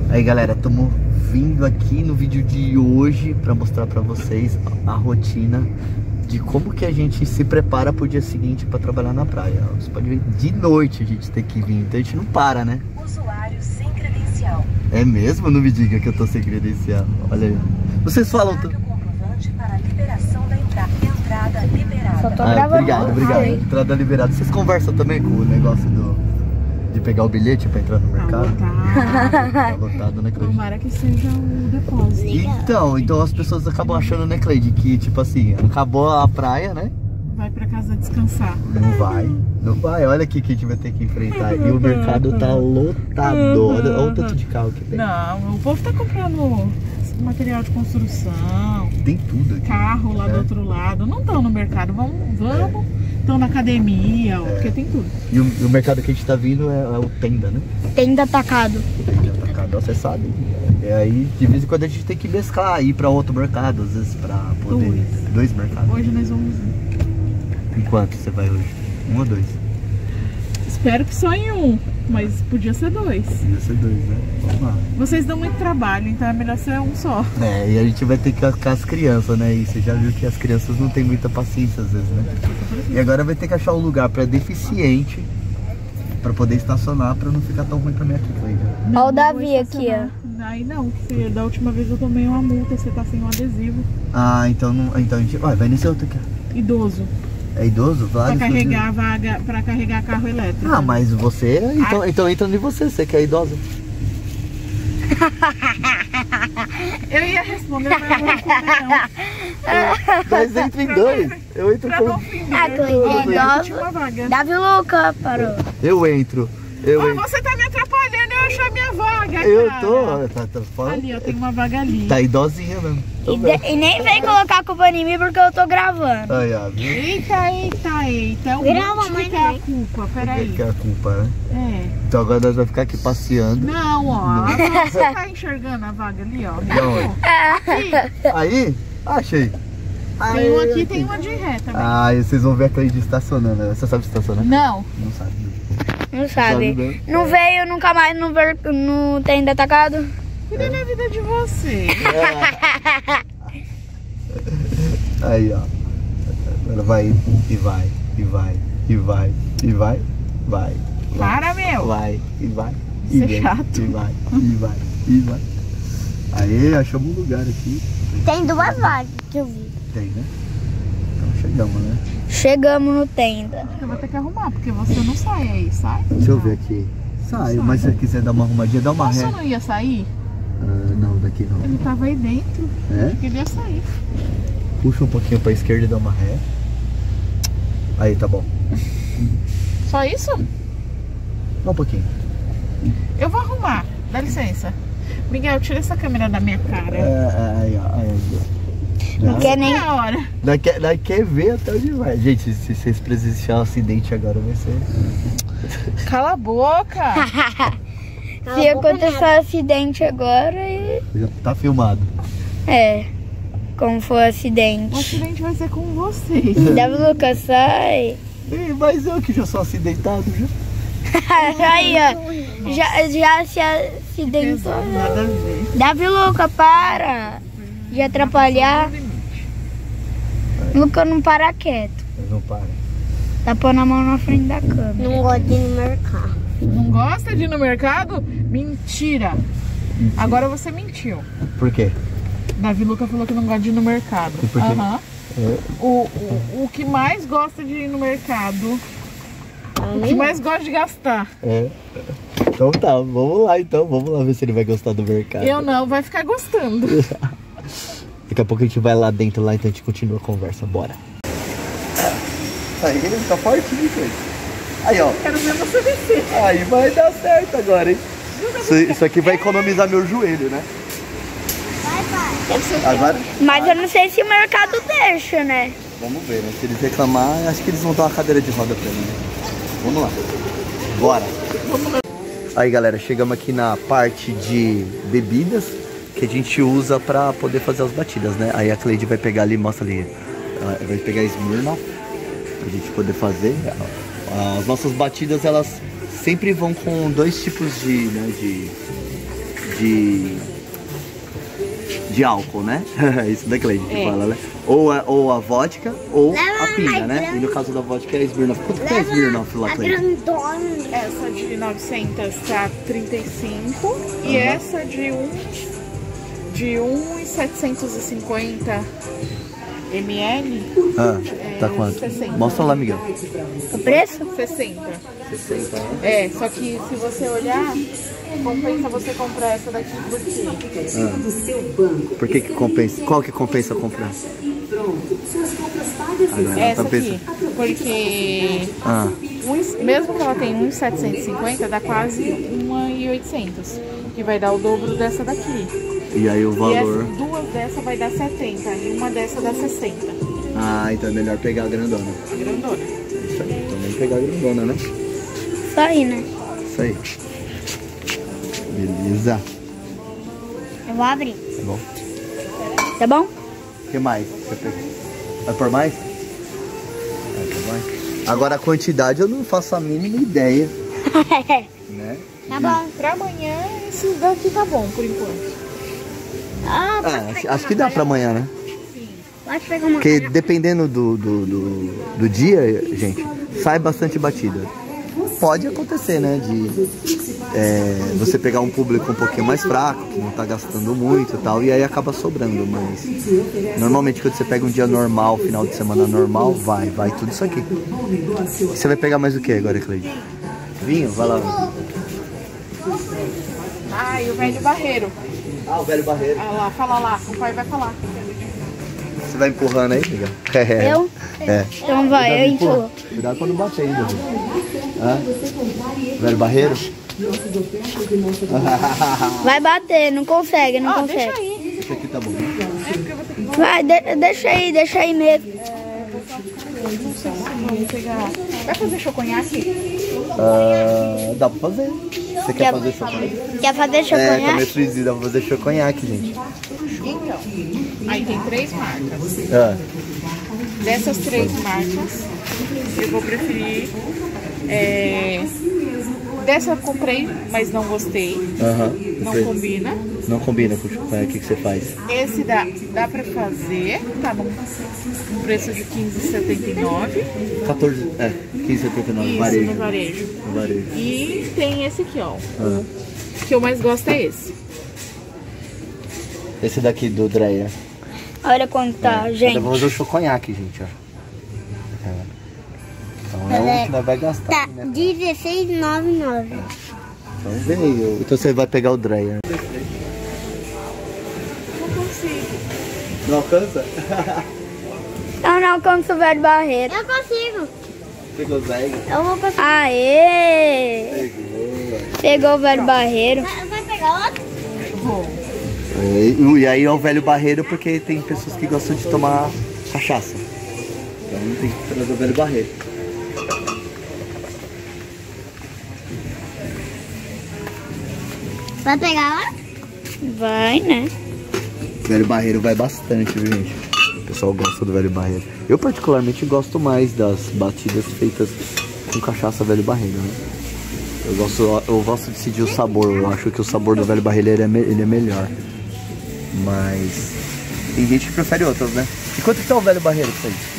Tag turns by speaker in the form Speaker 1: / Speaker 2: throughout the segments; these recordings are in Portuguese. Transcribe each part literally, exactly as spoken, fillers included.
Speaker 1: Aí galera, estamos vindo aqui no vídeo de hoje para mostrar para vocês a rotina de como que a gente se prepara pro dia seguinte para trabalhar na praia. Você pode ver, de noite a gente tem que vir, então a gente não para, né?
Speaker 2: Usuário sem credencial.
Speaker 1: É mesmo? Não me diga que eu tô sem credencial. Olha aí. Vocês falam...
Speaker 2: Traga o comprovante para a liberação da entrada. Entrada liberada.
Speaker 3: Só tô
Speaker 1: Ah,
Speaker 3: gravando.
Speaker 1: obrigado, obrigado.
Speaker 3: Ai.
Speaker 1: Entrada liberada. Vocês conversam também com o negócio do... de pegar o bilhete pra entrar no mercado? Tá lotado, né, Cleide?
Speaker 4: Tomara que seja o depósito.
Speaker 1: Então, então as pessoas acabam achando, né, Cleide, que tipo assim, acabou a praia, né?
Speaker 4: Vai pra casa descansar.
Speaker 1: Não vai, não vai. Olha aqui que a gente vai ter que enfrentar. E o mercado tá lotado. Olha, olha o tanto de carro que tem.
Speaker 4: Não, o povo tá comprando material de construção,
Speaker 1: Tem tudo aqui.
Speaker 4: carro lá
Speaker 1: É.
Speaker 4: do outro lado. Não estão no mercado, vamos, vamos. Estão na academia, ó, porque tem tudo.
Speaker 1: E o, e o mercado que a gente tá vindo é, é o Tenda, né?
Speaker 3: Tenda atacado.
Speaker 1: Tenda atacado, você sabe. E aí, de vez em quando a gente tem que mesclar, ir pra outro mercado, às vezes pra poder...
Speaker 4: Dois.
Speaker 1: Dois mercados.
Speaker 4: Hoje nós vamos.
Speaker 1: Em quanto você vai hoje? Um ou dois?
Speaker 4: Espero que só em um, mas podia ser dois.
Speaker 1: Podia ser dois, né? Vamos lá.
Speaker 4: Vocês dão muito trabalho, então é melhor ser um só.
Speaker 1: É, e a gente vai ter que ir com as crianças, né? E você já viu que as crianças não têm muita paciência às vezes, né? E agora vai ter que achar um lugar pra deficiente pra poder estacionar, pra não ficar tão ruim pra mim aqui, Cleide.
Speaker 3: Ó o
Speaker 4: Não
Speaker 3: Davi
Speaker 4: vou
Speaker 3: aqui,
Speaker 4: estacionar. Aí não, porque da última vez eu tomei uma multa, você tá sem um adesivo.
Speaker 1: Ah, então não. Então a gente. Vai, vai nesse outro aqui. Ó.
Speaker 4: Idoso.
Speaker 1: É idoso?
Speaker 4: Pra
Speaker 1: Vários.
Speaker 4: carregar a vaga, pra carregar carro elétrico.
Speaker 1: Ah, mas você. Então, então entra em você, você que é idosa.
Speaker 4: Eu ia responder, mas eu não vou responder não.
Speaker 1: Mas entra em dois. Eu entro
Speaker 4: Pra não
Speaker 1: com.
Speaker 4: ofender.
Speaker 3: Ah, Cleide,
Speaker 4: Olha,
Speaker 3: idoso.
Speaker 4: tinha uma vaga.
Speaker 3: Davi Luca parou.
Speaker 1: Eu entro. Eu
Speaker 4: Ó,
Speaker 1: entro.
Speaker 4: você tá me atrapalhando eu achar minha vaga,
Speaker 1: Eu
Speaker 4: cara.
Speaker 1: tô. Tá, tá, fala.
Speaker 4: Ali, ó, tem uma vaga ali.
Speaker 1: Tá idosinha mesmo. Tô
Speaker 3: E,
Speaker 1: vendo.
Speaker 3: de- e nem vem colocar a culpa em mim porque eu tô gravando.
Speaker 1: Aí, ó, viu?
Speaker 4: Eita, eita, eita. É o
Speaker 3: Vira a
Speaker 4: monte
Speaker 3: mamãe
Speaker 4: que é a
Speaker 3: também.
Speaker 4: culpa, peraí.
Speaker 1: Que é a culpa, né?
Speaker 4: É.
Speaker 1: Então agora nós vamos ficar aqui passeando.
Speaker 4: Não, ó. Você tá enxergando a vaga ali, ó.
Speaker 1: De onde?
Speaker 4: Aqui.
Speaker 1: Aí, achei.
Speaker 4: Tem uma aqui, tem uma de ré também.
Speaker 1: Ah, e vocês vão ver a Cleide estacionando. Você sabe estacionar?
Speaker 4: Não.
Speaker 1: Não sabe.
Speaker 3: Não sabe.
Speaker 1: Sabe,
Speaker 3: Não veio nunca mais no, ver, no Tenda atacado?
Speaker 4: Cuida da vida de você.
Speaker 1: Aí, ó. Agora vai e vai, e vai, e vai, e vai, vai. vai.
Speaker 4: Para, meu.
Speaker 1: Vai, e vai.
Speaker 4: Isso
Speaker 1: E
Speaker 4: é
Speaker 1: vem,
Speaker 4: chato.
Speaker 1: E vai, e vai, e vai. Aí, achamos um lugar aqui.
Speaker 3: Tem duas vagas que eu vi.
Speaker 1: Tem, né? Então chegamos, né?
Speaker 3: Chegamos no Tenda.
Speaker 4: Eu vou ter que arrumar, porque você não sai aí, sai?
Speaker 1: Deixa eu ver aqui. Sai, mas se você quiser dar uma arrumadinha, dá uma
Speaker 4: Você
Speaker 1: ré.
Speaker 4: não ia sair?
Speaker 1: Ah, não, daqui não.
Speaker 4: Ele tava aí dentro.
Speaker 1: É?
Speaker 4: Acho que ele ia sair.
Speaker 1: Puxa um pouquinho pra esquerda e dá uma ré. Aí, tá bom.
Speaker 4: Só isso?
Speaker 1: Dá um pouquinho.
Speaker 4: Eu vou arrumar. Dá licença. Miguel, tira essa câmera da minha cara.
Speaker 1: É, aí, ó. Aí, ó.
Speaker 3: Não
Speaker 1: Já.
Speaker 3: quer nem.
Speaker 4: É a hora.
Speaker 1: Nós quer, nós quer ver até onde vai. Gente, se vocês presenciarem um acidente agora, vai ser...
Speaker 4: Cala a boca.
Speaker 3: Se acontecer um acidente agora, e-
Speaker 1: Já tá filmado.
Speaker 3: é. Como foi o
Speaker 4: O
Speaker 3: acidente.
Speaker 4: acidente vai ser com vocês.
Speaker 3: Davi Lucas, sai.
Speaker 1: Ih, mas eu que já sou acidentado, já.
Speaker 3: Aí, ó. Já, já se acidentou.
Speaker 4: Nada a ver.
Speaker 3: Davi Luca, para de atrapalhar. Luca não para quieto.
Speaker 1: Mas não para.
Speaker 3: Tá pondo a mão na frente da câmera.
Speaker 5: Não gosto de ir no mercado.
Speaker 4: Não gosta de ir no mercado? Mentira. Agora você mentiu.
Speaker 1: Por quê?
Speaker 4: Davi Luca falou que não gosta de ir no mercado.
Speaker 1: E por quê?
Speaker 4: Aham.
Speaker 1: É,
Speaker 4: O, o, o que mais gosta de ir no mercado, o que mais gosta de gastar.
Speaker 1: é. Então tá, vamos lá então. Vamos lá ver se ele vai gostar do mercado.
Speaker 4: Eu não, vai ficar gostando.
Speaker 1: Daqui a pouco a gente vai lá dentro, lá, então a gente continua a conversa. Bora. Aí, ele tá fortinho, cara. Aí, ó.
Speaker 4: Quero ver você descer.
Speaker 1: Aí vai dar certo agora, hein? Isso, isso aqui vai economizar meu joelho, né? Agora,
Speaker 3: Mas eu não sei se o mercado deixa, né?
Speaker 1: vamos ver, né? Se eles reclamar, acho que eles vão dar uma cadeira de roda pra mim, né? Vamos lá. Bora. Aí, galera, chegamos aqui na parte de bebidas que a gente usa pra poder fazer as batidas, né? Aí a Cleide vai pegar ali, mostra ali. Ela vai pegar a Smirnoff pra gente poder fazer. As nossas batidas, elas sempre vão com dois tipos de, né, de, de, de álcool, né? Isso da Cleide que
Speaker 4: É.
Speaker 1: fala, né? Ou a, ou a vodka ou a pinga, né? E no caso da vodka é a Smirnoff. Quanto que é a Smirnoff lá, Cleide?
Speaker 4: Essa de novecentos tá trinta e cinco e essa de um de um e setecentos e cinquenta mililitros.
Speaker 1: Ah, tá
Speaker 4: É,
Speaker 1: quanto?
Speaker 4: sessenta.
Speaker 1: Mostra lá, Miguel.
Speaker 3: O preço?
Speaker 4: sessenta.
Speaker 1: sessenta, né?
Speaker 4: É, só que se você olhar, compensa você comprar essa daqui por quê?
Speaker 1: Ah. Por que que compensa? Qual que compensa comprar? Agora,
Speaker 4: Essa
Speaker 1: tá
Speaker 4: aqui,
Speaker 1: pensando.
Speaker 4: porque
Speaker 1: Ah,
Speaker 4: um, mesmo que ela tenha um e setecentos e cinquenta, dá quase um e oitocentos, que vai dar o dobro dessa daqui.
Speaker 1: e aí o
Speaker 4: E
Speaker 1: valor...
Speaker 4: essa, duas dessa vai dar setenta e uma dessa dá sessenta.
Speaker 1: Ah, então é melhor pegar a grandona.
Speaker 4: Grandona.
Speaker 1: Isso aí, então vamos pegar a grandona, né?
Speaker 3: Isso aí, né?
Speaker 1: Isso aí. Beleza.
Speaker 3: Eu vou abrir.
Speaker 1: Tá bom.
Speaker 3: Tá bom?
Speaker 1: O que mais? Você pegou? Vai por mais? Vai por mais? Agora a quantidade eu não faço a mínima ideia, né?
Speaker 3: Tá bom.
Speaker 4: Pra amanhã, esse daqui tá bom, por enquanto.
Speaker 3: Ah,
Speaker 1: Ah, acho, acho que dá pra amanhã, né?
Speaker 3: pode pegar uma
Speaker 1: Porque dependendo do, do, do, do dia, gente, sai bastante batida. Pode acontecer, né? De é, você pegar um público um pouquinho mais fraco, que não tá gastando muito e tal, e aí acaba sobrando. Mas normalmente quando você pega um dia normal, final de semana normal, vai, vai tudo isso aqui. E você vai pegar mais o que agora, Cleide? Vinho? Vai lá.
Speaker 4: Ah, e o velho barreiro.
Speaker 1: Ah, o velho barreiro.
Speaker 4: Ah lá, fala lá, o pai vai falar.
Speaker 1: Você vai empurrando aí, amiga?
Speaker 3: Eu?
Speaker 1: É.
Speaker 3: Então vai, eu empurro.
Speaker 1: Cuidado quando bater ainda. Hã? Velho barreiro?
Speaker 3: Vai bater, não consegue, não
Speaker 4: Ah,
Speaker 3: consegue.
Speaker 4: deixa aí.
Speaker 1: Esse aqui tá bom.
Speaker 3: Vai, de- deixa aí, deixa aí mesmo.
Speaker 4: Não sei se vamos pegar. Vai fazer choconhaque?
Speaker 1: Ah, dá pra fazer. Você quer
Speaker 3: Quer-
Speaker 1: fazer choconhaque?
Speaker 3: Quer fazer
Speaker 1: É, tá meio
Speaker 3: chocolate?
Speaker 1: friozinho, dá pra fazer choconhaque, gente.
Speaker 4: Então, aí tem três marcas.
Speaker 1: Ah,
Speaker 4: Dessas três marcas, eu vou preferir. É, dessa eu comprei, mas não gostei.
Speaker 1: aham.
Speaker 4: Não
Speaker 1: Você-
Speaker 4: combina.
Speaker 1: Não combina com o choconhaque, o que que você faz?
Speaker 4: Esse dá, dá pra fazer, tá num preço de quinze reais e setenta e nove centavos.
Speaker 1: quatorze, é, quinze e setenta e nove,
Speaker 4: Isso,
Speaker 1: varejo.
Speaker 4: no varejo.
Speaker 1: No varejo.
Speaker 4: E tem esse aqui, ó.
Speaker 1: Ah.
Speaker 4: O que eu mais gosto é esse.
Speaker 1: Esse daqui do Dreyer.
Speaker 3: Olha quanto tá, gente.
Speaker 1: Eu vou fazer o choconhaque, gente, ó. É. Então é o que nós vai gastar,
Speaker 3: Tá,
Speaker 1: né?
Speaker 3: dezesseis reais e noventa e nove centavos.
Speaker 1: Então veio. Então você vai pegar o Dreyer.
Speaker 4: Não consigo.
Speaker 1: Não alcança?
Speaker 3: Eu não alcanço o velho barreiro. Eu consigo.
Speaker 1: Pegou o Dreyer.
Speaker 3: Eu vou conseguir. Aê!
Speaker 1: Pegou.
Speaker 3: Pegou o velho barreiro.
Speaker 2: Vai pegar outro?
Speaker 4: Bom.
Speaker 1: E, e aí é o velho barreiro porque tem pessoas que gostam de tomar cachaça. Então tem que trazer o velho barreiro.
Speaker 2: Vai pegar outro?
Speaker 3: Vai, né?
Speaker 1: O velho barreiro vai bastante, viu, gente? O pessoal gosta do velho barreiro. Eu particularmente gosto mais das batidas feitas com cachaça velho barreiro, né? Eu gosto, eu gosto de decidir o sabor. Eu acho que o sabor do velho barreiro ele é, me- ele é melhor. Mas tem gente que prefere outras, né? E quanto que tá o velho barreiro pra isso?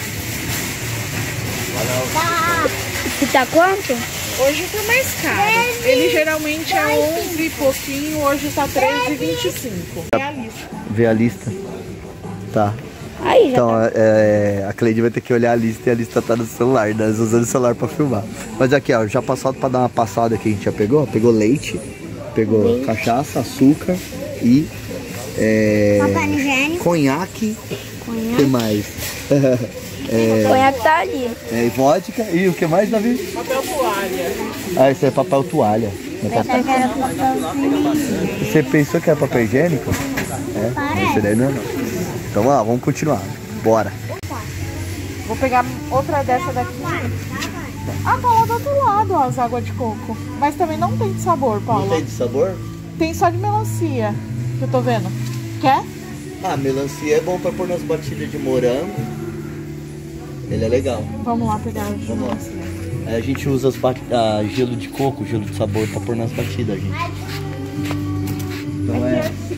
Speaker 3: Que tá quanto?
Speaker 4: Hoje tá mais caro. Ele geralmente é onze e pouquinho, hoje tá treze e vinte e cinco. É a lista.
Speaker 1: Vê a lista. Tá.
Speaker 3: Aí já
Speaker 1: Então,
Speaker 3: tá.
Speaker 1: é, a Cleide vai ter que olhar a lista e a lista tá no celular, né? Nós usando o celular pra filmar. Mas aqui, ó, já passado pra dar uma passada que a gente já pegou. Ó, pegou leite, pegou
Speaker 3: Leite.
Speaker 1: cachaça, açúcar e é,
Speaker 2: Papel higiênico.
Speaker 1: conhaque. O que mais?
Speaker 3: O conhaque tá ali.
Speaker 1: É, e vodka. E o que mais, Davi?
Speaker 4: Papel toalha.
Speaker 1: Ah, esse é papel toalha. Não é papel- Você pensou que era papel higiênico? É, esse daí não é não. Então, ó, vamos continuar. Bora.
Speaker 4: Vou pegar outra dessa daqui. Ah, tá lá do outro lado, ó, as águas de coco. Mas também não tem de sabor, Paulo.
Speaker 1: de sabor?
Speaker 4: Tem só de melancia, que eu tô vendo. Quer?
Speaker 1: Ah, melancia é bom pra pôr nas batidas de morango. Ele é legal.
Speaker 4: Vamos lá pegar o de
Speaker 1: Vamos lá.
Speaker 4: melancia.
Speaker 1: Aí a gente usa as bat... ah, gelo de coco, gelo de sabor pra pôr nas batidas, gente.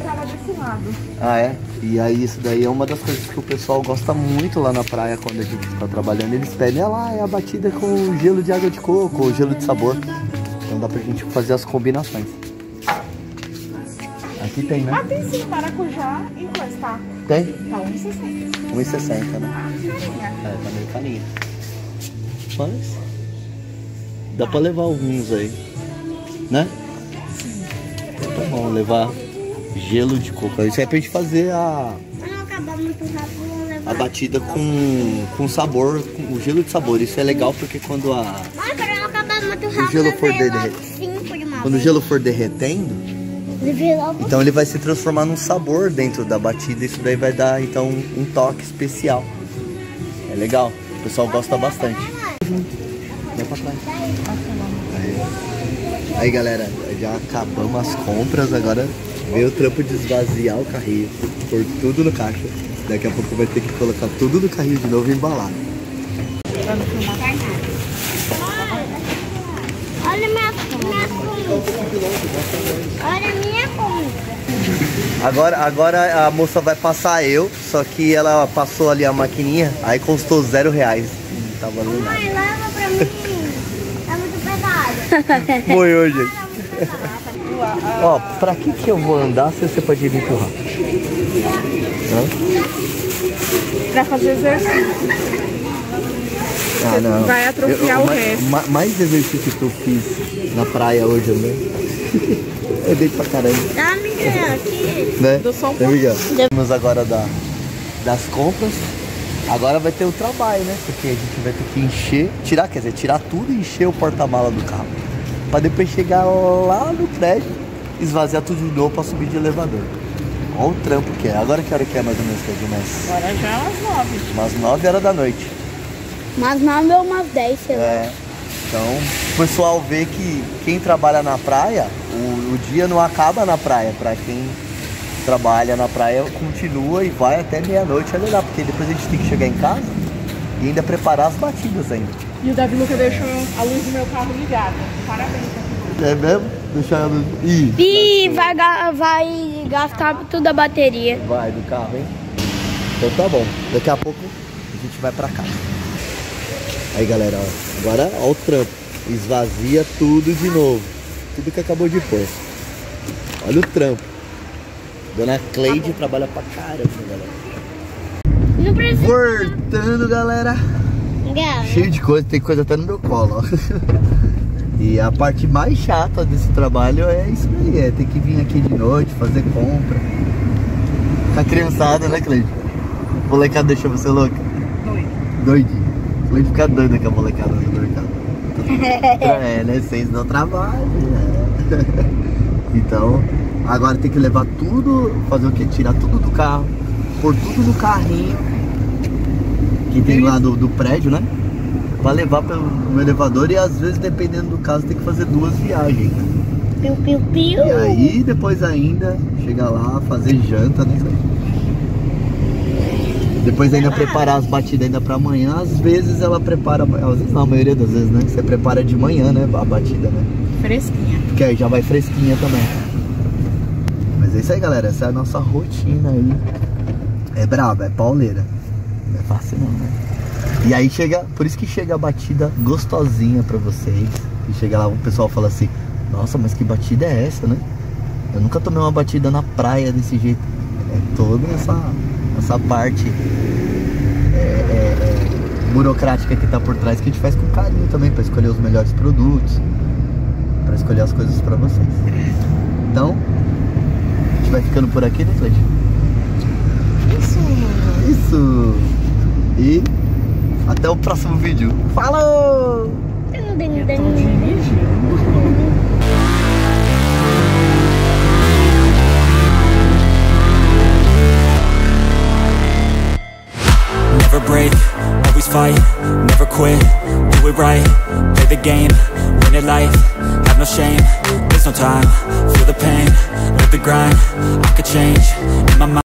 Speaker 4: ficava desse lado.
Speaker 1: Ah, é? E aí isso daí é uma das coisas que o pessoal gosta muito lá na praia quando a gente está trabalhando. Eles pedem, ah lá, é a batida com gelo de água de coco ou gelo de sabor. Então dá pra gente fazer as combinações. Aqui tem, né?
Speaker 4: Ah, tem sim, maracujá e coisa, tá?
Speaker 1: Tem?
Speaker 4: Tá um e sessenta.
Speaker 1: um e sessenta, né?
Speaker 4: Ah, carinha.
Speaker 1: É, tá meio carinho. Mas dá pra levar alguns aí, né?
Speaker 4: Sim.
Speaker 1: Então tá bom, levar gelo de coco. Isso aí é pra gente fazer a,
Speaker 3: Pra não acabar muito rápido, vou levar.
Speaker 1: a batida com, com sabor, com o gelo de sabor. Isso é legal porque quando a...
Speaker 3: Mãe, pra não acabar muito rápido,
Speaker 1: gelo for
Speaker 3: eu levo
Speaker 1: derre-
Speaker 3: cinco de uma
Speaker 1: Quando o
Speaker 3: vez.
Speaker 1: gelo for derretendo,
Speaker 3: Levei logo.
Speaker 1: então ele vai se transformar num sabor dentro da batida. Isso daí vai dar então um toque especial. É legal, o pessoal gosta bastante. Vai pra trás. Aí, aí galera, já acabamos as compras. Agora veio o trampo de esvaziar o carrinho, pôr tudo no caixa. Daqui a pouco vai ter que colocar tudo no carrinho de novo e embalar.
Speaker 3: Olha minha, minha comida. Olha a minha comida.
Speaker 1: Agora, agora a moça vai passar eu, só que ela passou ali a maquininha, aí custou zero reais. Não tá valendo nada.
Speaker 3: Mãe, leva pra mim. Tá muito pesado.
Speaker 1: Foi hoje. Ó, pra que que eu vou andar se você pode me empurrar? Hã?
Speaker 4: Pra fazer exercício.
Speaker 1: Ah, não.
Speaker 4: Vai atrofiar o
Speaker 1: ma-
Speaker 4: resto.
Speaker 1: ma- mais exercício que eu fiz na praia hoje, né? Eu dei pra caramba.
Speaker 3: Dá, menina, aqui.
Speaker 1: Né?
Speaker 4: Dou só um
Speaker 1: There we go. Temos agora da, das compras. Agora vai ter o trabalho, né? Porque a gente vai ter que encher, tirar, quer dizer, tirar tudo e encher o porta-mala do carro. Pra depois chegar lá no prédio, esvaziar tudo de novo pra subir de elevador. Olha o trampo que é. Agora que hora que é mais ou menos, que é de umas,
Speaker 4: Agora já é umas nove.
Speaker 1: umas nove horas da noite.
Speaker 3: Mas nove ou umas dez, sei lá.
Speaker 1: É. Então, o pessoal vê que quem trabalha na praia, o, o dia não acaba na praia. Pra quem trabalha na praia, continua e vai até meia-noite. É legal, porque depois a gente tem que chegar em casa e ainda preparar as batidas ainda.
Speaker 4: E o Davi Luca deixou a luz do meu carro ligada. Parabéns, Davi.
Speaker 1: É mesmo? Deixar ela... Ih,
Speaker 3: E vai, ga- vai gastar tudo a bateria.
Speaker 1: vai do carro, hein? Então tá bom. Daqui a pouco a gente vai pra casa. Aí, galera, ó. Agora, ó o trampo. Esvazia tudo de novo. Tudo que acabou de pôr. Olha o trampo. Dona Cleide trabalha pra caramba, galera.
Speaker 3: Não precisa.
Speaker 1: Voltando, galera.
Speaker 3: Galera.
Speaker 1: Cheio de coisa, tem coisa até no meu colo, ó. E a parte mais chata desse trabalho é isso aí, é ter que vir aqui de noite, fazer compra. Com a criançada, né, Cleide? A molecada deixa você louca?
Speaker 4: Doido.
Speaker 1: Doidinho. Cleide fica doida com a molecada no mercado. É, né? Vocês não trabalham, né? Então, agora tem que levar tudo, fazer o quê? Tirar tudo do carro, pôr tudo no carrinho que tem lá do, do prédio, né? Pra levar pelo no elevador e às vezes, dependendo do caso, tem que fazer duas viagens.
Speaker 3: Piu, piu, piu.
Speaker 1: E aí, depois ainda, chegar lá, fazer janta, né? Depois ainda preparar as batidas ainda pra amanhã. Às vezes ela prepara, às vezes não, a maioria das vezes, né? Você prepara de manhã, né? A batida, né?
Speaker 4: Fresquinha.
Speaker 1: Porque aí já vai fresquinha também. Mas é isso aí, galera. Essa é a nossa rotina aí. É braba, é pauleira. Não é fácil não, né? E aí chega, por isso que chega a batida gostosinha pra vocês. E chega lá, o pessoal fala assim: nossa, mas que batida é essa, né? Eu nunca tomei uma batida na praia desse jeito. É toda essa, essa parte é, é, é, burocrática que tá por trás, que a gente faz com carinho também, pra escolher os melhores produtos, pra escolher as coisas pra vocês. Então, a gente vai ficando por aqui, né, Cleide? Isso! Isso! E até o próximo vídeo. Falou!
Speaker 5: Never break, always fight, never quit, do it right, play the game, win it life, have no shame, there's no time, feel the pain, live the grind, I could change, in my mind.